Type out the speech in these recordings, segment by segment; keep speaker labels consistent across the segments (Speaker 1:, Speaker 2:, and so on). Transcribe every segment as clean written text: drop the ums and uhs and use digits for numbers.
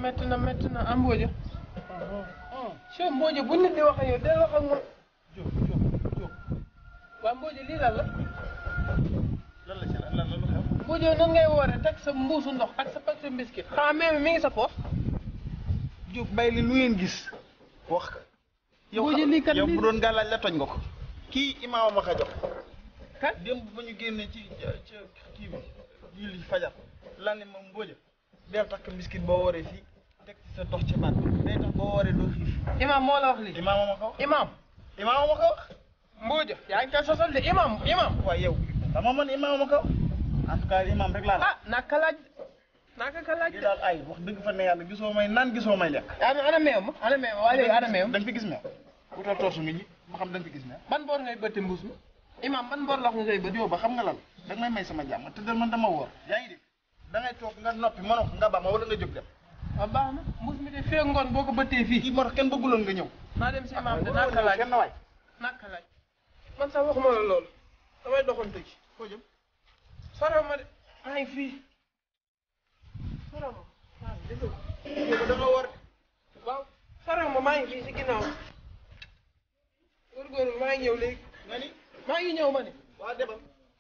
Speaker 1: métti na am Mbodja. Cheikh Mbodja bu nit di wax ak yow day wax ak moom.
Speaker 2: Diop.
Speaker 1: waaw Mbodja lii lan la.
Speaker 2: lan la ci lan lu xew.
Speaker 1: Mbodja nan ngay woore teg sa mbuusu ndox ak sa paquet biscuit. xanaa même mi ngi sa poos.
Speaker 2: Diop bay li lu ngeen gis. wax ka.
Speaker 1: Mbodja lii kat
Speaker 2: yow bu doon gàllaaj la toj nga ko. kii imaama ma ko jox.
Speaker 1: kat
Speaker 2: démb ba ñu génne ci kii bi julli fajar lan ne moom Mbodja del takk biscuit boo waree fii teg ci sa dox ci baat day tax boo waree doo xiif.
Speaker 1: imam moo la wax lii.
Speaker 2: imaama ma ko wax.
Speaker 1: imaama
Speaker 2: ma ko wax.
Speaker 1: Mbodja yaa ngi koy sosal de imam.
Speaker 2: waaye yow dama man imaama ma ko wax. en tout cas imam rek laa la.
Speaker 1: naka laaj
Speaker 2: li daal ay wax dëgg fa ne yàlla gisoo may naan gisoo may lekk.
Speaker 1: ana meew ma waa léegi ana meew ma.
Speaker 2: da nga fi gis meew. wutal torsu ngi ñi ma xam da nga fi gis meew.
Speaker 1: ban boor ngay bëtte mbuus mi. imam ban boor la wax nga koy bët.
Speaker 2: yow ba xam nga lan da nga may sama jàmm te dal man dama woor yaa ngi dégg da ngay toog nga noppi mënoo nga ba ma wala nga jóg dem.
Speaker 1: waaw baax na mbuus mi de fee ngoon boo ko bëttee fii.
Speaker 2: kii moo tax kenn bëgguloon nga ñëw.
Speaker 1: naa dem si imam de naka laaj man sax waxuma la loolu damay doxantu ci.
Speaker 2: foo jëm.
Speaker 1: soriw ma de maa ngi fii soriw ma maa ngi dégg
Speaker 2: yow da nga woor.
Speaker 1: waaw soriw ma maa ngi fii si ginnaaw góorgóorlu maa ngi ñëw léegi.
Speaker 2: nga ni
Speaker 1: maa ngi ñëw ma ne.
Speaker 2: waa debal.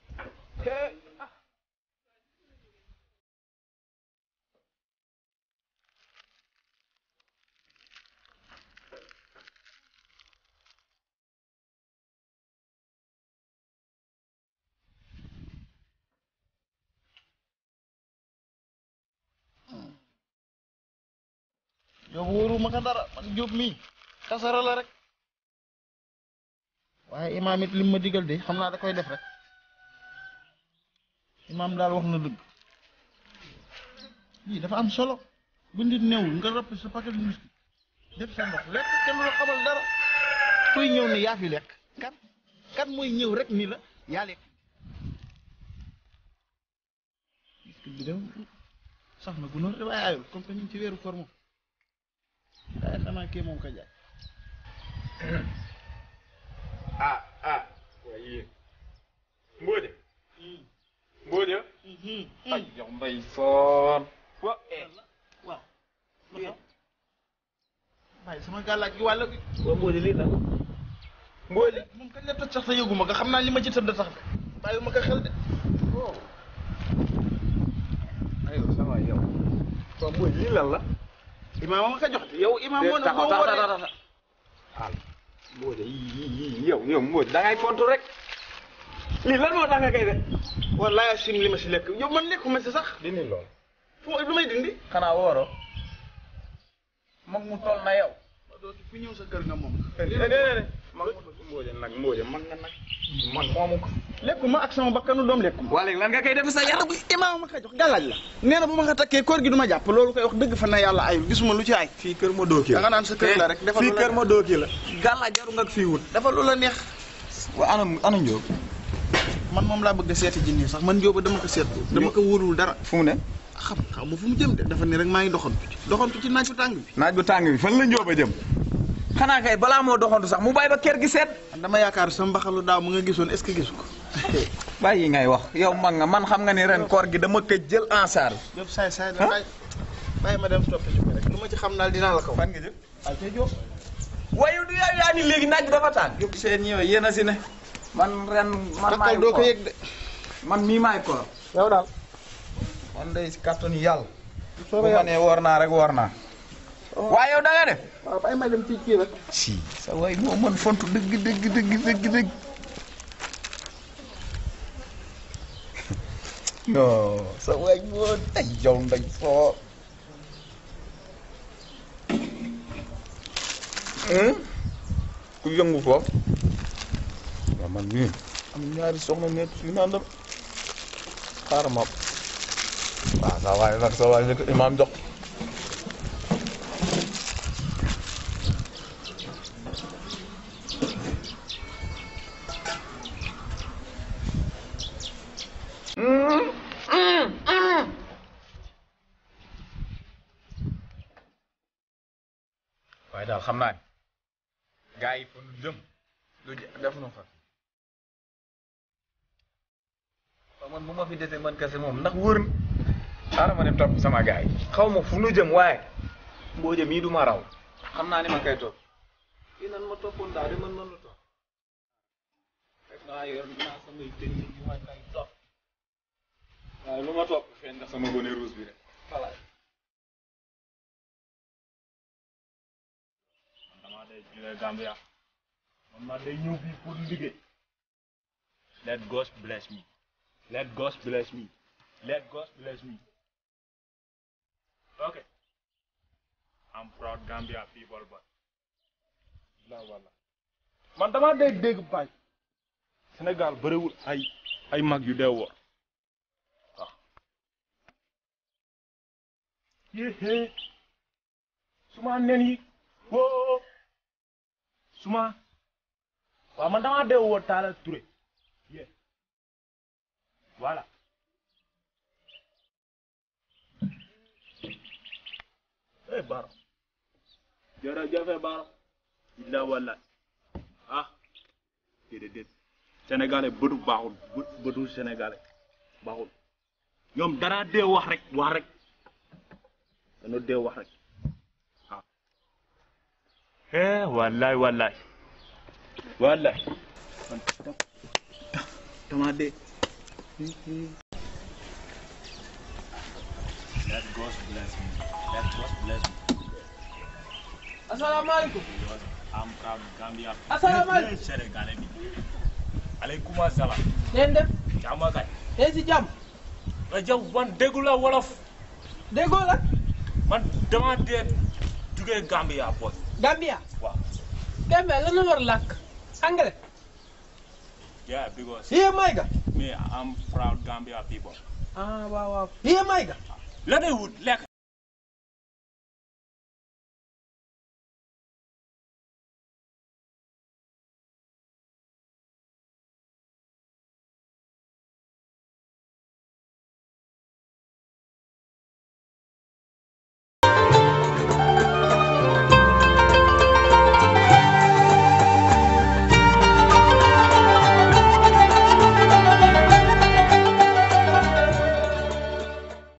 Speaker 2: yow wóoruma ko dara man Diop mii kasara la rek waaye imaam it lim ma digal de xam naa da koy def rek imaam daal wax na dëgg lii dafa am solo bu nit néewul nga rëpp sa paquet biscuit def sa ndox lekk kenn lu xamal dara kuy ñëw ni yaa fi lekk kan mooy ñëw rek ni la yaa lekk biscuit bi dem sax na gunóor de waaye ayul comme que ñu ngi ci weeru koor moom waaye xanaa kii moom ko jaay
Speaker 3: waaye Mbodja ay yow mbay foon
Speaker 2: waaw waaye sama gàllaaj gi wàll gi
Speaker 3: waaw Mbodja lii la
Speaker 2: Mbodja moom kañ la toj sax te yëguma ko xam naa li ma ci tëdd sax bàyyi ma ko xel de
Speaker 3: aywa ça va yow waaw Mbodja lii lan la
Speaker 2: imaam ma ko jox yow imaam moo ne boo waree
Speaker 3: Mbodja yii yow Mbodja da ngay fontu rek lii lan moo tax nga koy def
Speaker 2: wallaahi sim li ma si lekk yow man lekkuma si sax
Speaker 3: dindi lool
Speaker 2: fu lu may dindi
Speaker 3: xanaa wooro
Speaker 2: moom mu toll na yow doo fu ñëw sa kër nga moom
Speaker 3: Mbodja man nga nag man moomu ko
Speaker 2: lekkuma ak sama bakkanu doom lekkuma
Speaker 3: waa léegi lan nga koy def sa yaram bi
Speaker 2: imaam ma ko jox gàllaaj la nee na bu ma ko takkee koor gi du ma jàpp loolu koy wax dëgg fa na yàlla ayul gisuma lu ci ay
Speaker 3: fii kër ma dooki la
Speaker 2: da nga naan sa kër la rek defal
Speaker 3: fii kër ma dooki la gàllaaj jaru nga fii wut
Speaker 2: dafa lu la neex
Speaker 3: waa ana Njóob
Speaker 2: man moom laa bëgg a seeti ji nii sax man Njóoba dama ko seet dama ko wóorul dara
Speaker 3: fu mu ne
Speaker 2: xaw ma fu mu jëm de dafa ne rek maa ngi doxantu ci naaj bu tàng bi
Speaker 3: naaj bu tàng bi fan la Njóoba jëm xanaa kay balaa moo doxantu sax mu bàyyi ba kër gi seet
Speaker 2: dama yaakaar sa mbaxalu daaw mu nga gisoon est-ce que gisu ko
Speaker 3: bàyyi ngay wax yow mag nga man xam nga ni ren koor gi dama ko jël en charge
Speaker 2: Jóob saay da bàyyi ma dem topp ci ko rek lu ma ci xam daal dinaa la ko
Speaker 3: fan nga jëm
Speaker 2: ay tey Jóob
Speaker 3: waaye du yaa ni léegi naaj bi dafa tàng Jóob seen ñëwee yéen a si ne man ren man maay
Speaker 2: doo ko yëg de
Speaker 3: man mii maay koor
Speaker 2: yow daal
Speaker 3: man day si kàttanu yàlla bu ma nee woor naa rek woor naa waaye yow da nga def
Speaker 2: waaw bàyyi ma dem ci kii rek
Speaker 3: si sa way moo mën fontu dëgg non sa way moo ay jow ndañ soo ku yëngu foofu waaw man mii am ñaari soxna nekk fii naan dem xaaral ma waaw sa waay nag sa waay ko imaam jox waaye daal xam naa ni gars yi fa nu jëm lu def nu fa man bu ma fi desee man kese moom ndax wër xaaral ma dem topp sama gars yi xaw ma fu nu jëm waaye Mbodje mii du ma raw xam naa ni ma koy topp kii nan ma toppoon daal de man noonu la topp fekk naa yor naa samay technique yu ma koy topp waaye lu ma topp feeñ nga sama bonnet rouge bi rek xalaat man damaa day jógee Gambia man maa day ñëw bii pour liggéey let God bless me let God bless me let God bless me okay I'm proud Gambia people but walla man damaa dégg baay Sénégal bëriwul ay mag yu deewoo waaw yéé suma nen yi woo suma waaw man damaa deewoo Talla Touré yé voilà eh Baro jërëjëf Baro illa walla ah déedéet sénégalais bëtu baaxul bëtu sénégalais baaxul ñoom dara dee wax rek dañoo dee wax rek ah wallaay man dama dee let God bless me
Speaker 1: asalaamaaleykum.
Speaker 3: am proud Gambia.
Speaker 1: asalaamaaleykum.
Speaker 3: Sénégalais bi. aleykum salaam.
Speaker 1: neen def.
Speaker 3: jàmm kay.
Speaker 1: neen si jàmm.
Speaker 3: nga jaw man déggu la wolof.
Speaker 1: déggoo la.
Speaker 3: man dama dee jugee Gambia boy.
Speaker 1: Gambia.
Speaker 3: waaw.
Speaker 1: Gambia lan la war a làkk. anglais.
Speaker 3: yeah because.
Speaker 1: Here Mayga.
Speaker 3: me I'm proud Gambia people.
Speaker 1: ah waaw. Here Mayga.
Speaker 3: la day wut lekk.